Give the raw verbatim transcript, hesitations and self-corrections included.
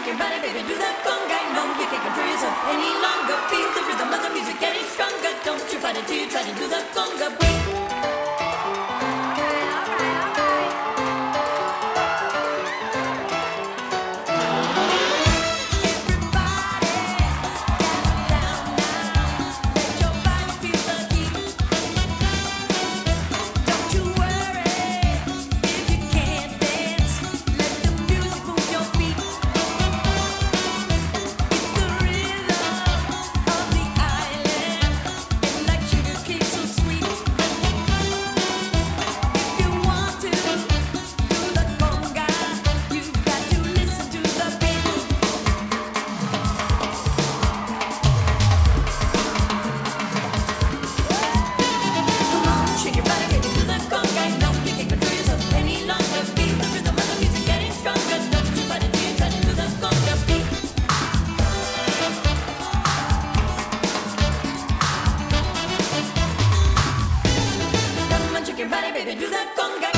shake your body, baby, do the conga. No, you can't control yourself any longer. Feel the rhythm of the music getting stronger. Don't you fight it till you try to do the conga beat. Shake your body, baby, do that conga.